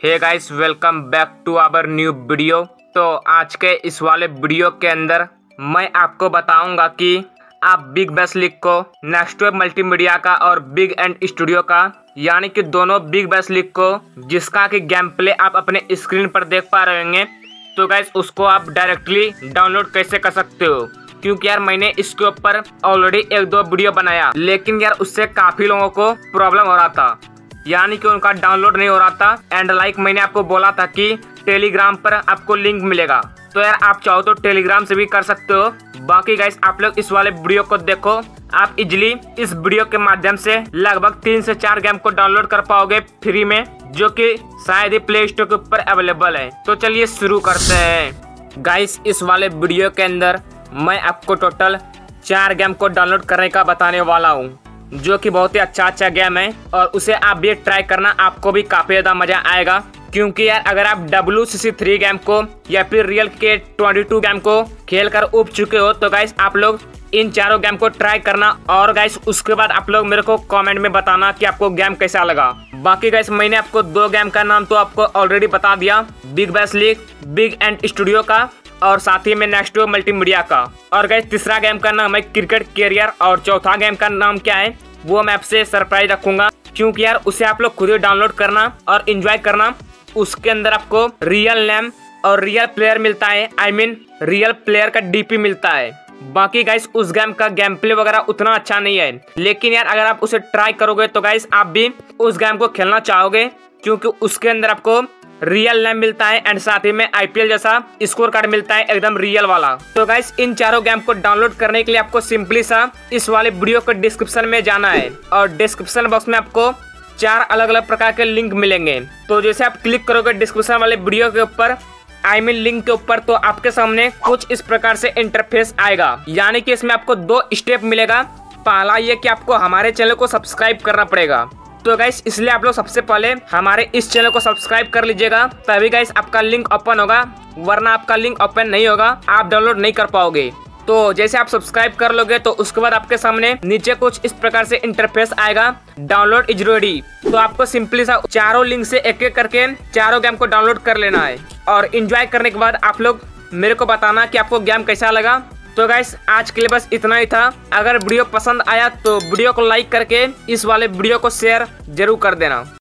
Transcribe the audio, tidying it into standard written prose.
Hey guys, welcome back to our new video. तो आज के इस वाले वीडियो के अंदर मैं आपको बताऊंगा कि आप बिग बैश लीग को नेक्स्टवेव मल्टीमीडिया का और बिग एंड स्टूडियो का यानी कि दोनों बिग बैश लीग को जिसका कि गेम प्ले आप अपने स्क्रीन पर देख पा रहे होंगे, तो गाइस उसको आप डायरेक्टली डाउनलोड कैसे कर सकते हो। क्योंकि यार मैंने इसके ऊपर ऑलरेडी एक दो वीडियो बनाया, लेकिन यार उससे काफी लोगों को प्रॉब्लम हो रहा था, यानी कि उनका डाउनलोड नहीं हो रहा था। एंड लाइक मैंने आपको बोला था कि टेलीग्राम पर आपको लिंक मिलेगा, तो यार आप चाहो तो टेलीग्राम से भी कर सकते हो। बाकी गाइस आप लोग इस वाले वीडियो को देखो, आप इजिली इस वीडियो के माध्यम से लगभग 3 से 4 गेम को डाउनलोड कर पाओगे फ्री में, जो कि शायद ही प्ले स्टोर के ऊपर अवेलेबल है। तो चलिए शुरू करते हैं। गाइस इस वाले वीडियो के अंदर मैं आपको टोटल 4 गेम को डाउनलोड करने का बताने वाला हूँ, जो कि बहुत ही अच्छा गेम है और उसे आप भी ट्राई करना, आपको भी काफी ज्यादा मजा आएगा। क्योंकि यार अगर आप WCC3 गेम को या फिर रियल के 22 गेम को खेल कर उब चुके हो, तो गाइस आप लोग इन चारों गेम को ट्राई करना और गाइस उसके बाद आप लोग मेरे को कमेंट में बताना कि आपको गेम कैसा लगा। बाकी गाइस मैंने आपको 2 गेम का नाम तो आपको ऑलरेडी बता दिया, Big Bash League, big and studio का और साथ ही में नेक्स्टवेव मल्टीमीडिया का। और गाइस तीसरा गेम का नाम है क्रिकेट कैरियर और चौथा गेम का नाम क्या है वो मैं आपसे सरप्राइज रखूंगा, क्योंकि यार उसे आप लोग खुद ही डाउनलोड करना और एंजॉय करना। उसके अंदर आपको रियल नेम और रियल प्लेयर मिलता है, आई मीन रियल प्लेयर का DP मिलता है। बाकी गाइस उस गेम का गेम प्ले वगैरह उतना अच्छा नहीं है, लेकिन यार अगर आप उसे ट्राई करोगे तो गाइस आप भी उस गेम को खेलना चाहोगे, क्योंकि उसके अंदर आपको रियल नेम मिलता है एंड साथ ही में IPL जैसा स्कोर कार्ड मिलता है एकदम रियल वाला। तो गाइस इन चारों गेम को डाउनलोड करने के लिए आपको सिंपली सा इस वाले वीडियो को डिस्क्रिप्शन में जाना है और डिस्क्रिप्शन बॉक्स में आपको 4 अलग अलग प्रकार के लिंक मिलेंगे। तो जैसे आप क्लिक करोगे डिस्क्रिप्शन वाले वीडियो के ऊपर, आई मीन लिंक के ऊपर, तो आपके सामने कुछ इस प्रकार से इंटरफेस आएगा, यानी कि इसमें आपको 2 स्टेप मिलेगा। पहला ये कि आपको हमारे चैनल को सब्सक्राइब करना पड़ेगा। तो गाइस इसलिए आप लोग सबसे पहले हमारे इस चैनल को सब्सक्राइब कर लीजिएगा, तभी गाइस आपका लिंक ओपन होगा, वरना आपका लिंक ओपन नहीं होगा, आप डाउनलोड नहीं कर पाओगे। तो जैसे आप सब्सक्राइब कर लोगे तो उसके बाद आपके सामने नीचे कुछ इस प्रकार से इंटरफेस आएगा, डाउनलोड इज रेडी। तो आपको सिंपली सा चारों लिंक से एक एक करके चारों गेम को डाउनलोड कर लेना है और एंजॉय करने के बाद आप लोग मेरे को बताना कि आपको गेम कैसा लगा। तो गाइस आज के लिए बस इतना ही था। अगर वीडियो पसंद आया तो वीडियो को लाइक करके इस वाले वीडियो को शेयर जरूर कर देना।